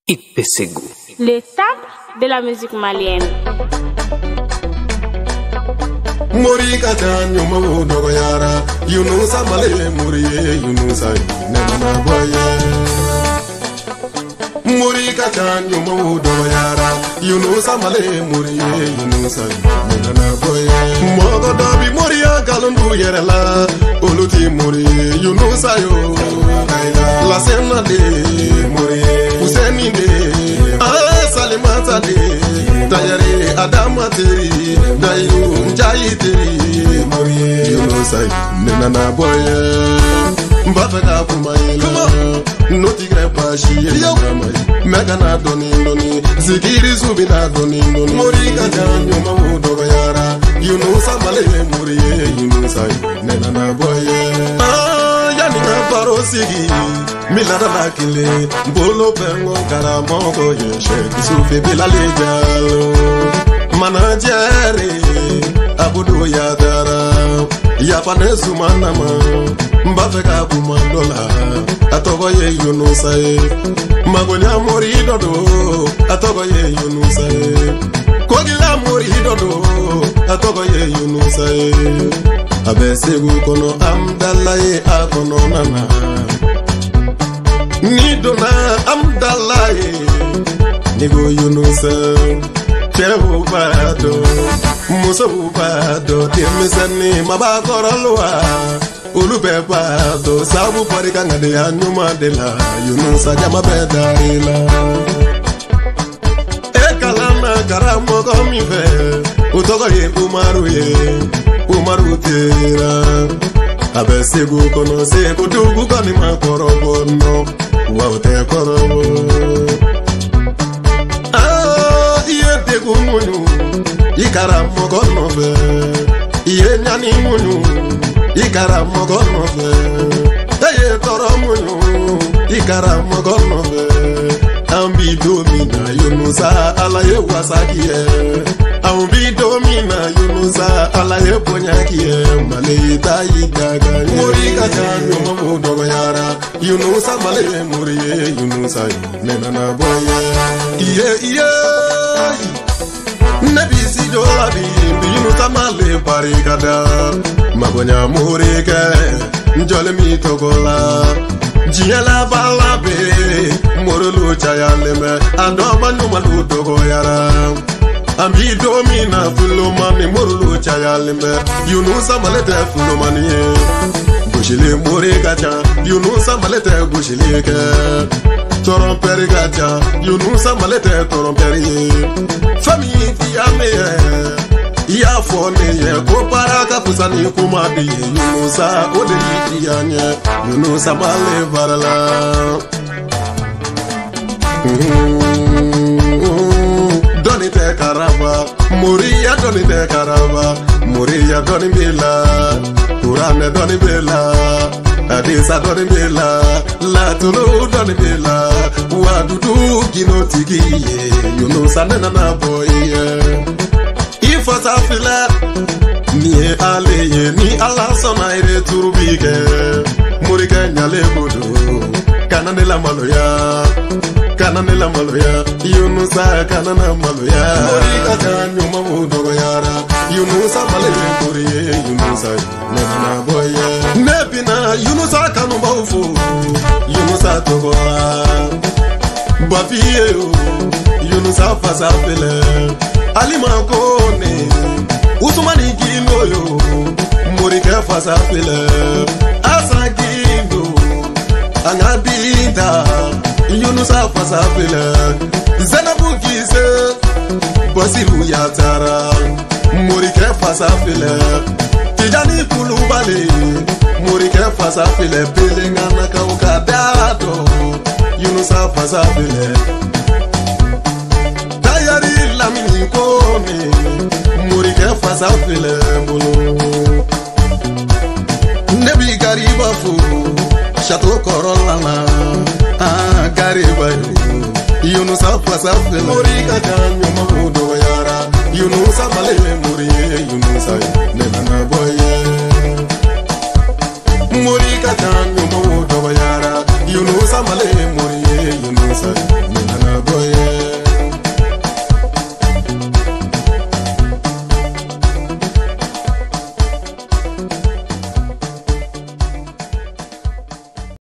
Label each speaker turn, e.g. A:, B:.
A: Ipesegu.
B: Les temples de la musique malienne.
C: Mori kata nyuma dogo yara Yunusa male muriye Yunusa nena boye Mori kata nyuma dogo yara Yunusa male muriye Yunusa nena boye Mogo dobi moriya kalundu yerela Oluti muriye Yunusa yo La sena de muriye Useni de Salimata de Dayare Adama teri Dayu Njayi teri Moriye Yunusa nena boye Mbafeka kumayela Noti grepa shiye Megana doni Zikiri subina doni Mori kajanyo mamudo yara Yunusa male muriye Yunusa nena boye Yani ngaparo sigi Milada lakile Bolo pengo karamongo yeshe Sufi bila lejalo Manajere Abudu yadara Yapanesu manama Mbafeka kumandola Atogo ye Yunusa Magonya mori dodo Atogo ye Yunusa Kogila mori dodo Atogo ye Yunusa Abesegu kono amdalaye akono nana Nidona amdalaye Nigo Yunusa Chehu bado Musa bado Timisani mabakorolwa Ulube bado Sabu parika ngade anyuma dela Yunusa jama bedarila Ekalama karamo komife Utogo ye Umaru tera Abesegu kono segu dugu kani makorobo no Waute korobo Iye tegu munu Ikara mogono fe Iye nyani munu Ikara mogono fe Iye toro munu Ikara mogono fe Ambi domina Yunusa alaye wasakie Ambi domina Yunusa alaye ponyakie Malita yidaga Mori kajanyo mamudo yara Yunusa male muriye Yunusa nena boye Iye Nebisi jolabi Yunusa male parikada Magonya murike Njole mitokola Jiela balabe Morulu chayaleme Adoma numalu dogo yara Ambi domina fulomani morulu chayaleme Yunusa malete fulomani Bushile mori gacha Yunusa malete bushile ke Toromperi gacha Yunusa malete toromperi Famille diame Iya fone ye Koparaka kusani kumadi Yunusa ode yanye Yunusa male varala Doni te karaba Muriya doni te karaba Muriya doni bila Kurane doni bila Adisa doni bila Latulu doni bila Wadudu gino tigiye Yunusa nena na boye Ifasa fila Ni aleye ni ala sona ire turubike Murike nyale budu Kananela maloya Kananela maloya Yunusa kanana maloya Murika janyo mamudo yara Yunusa male muriye Yunusa nena boye Nebina Yunusa kanu baufu Yunusa togoa Bafiye Yunusa fasa file Alima kone Usumani ginoyo Murike fasa file Asa gindo Angabida Yunusa fasa file Zenabu gize Basilu yatara Murike fasa file Tijani kulubali Murike fasa file Bilingana kauka dado Yunusa fasa file Tayari lamini kone Murike fasa file mbulu Nebi gariba fu Chateau Corolana Gariba Yunusa fasa file Murika janyo mamudo yara Yunusa male muriye Yunusa nena boye Murika janyo mamudo yara Yunusa male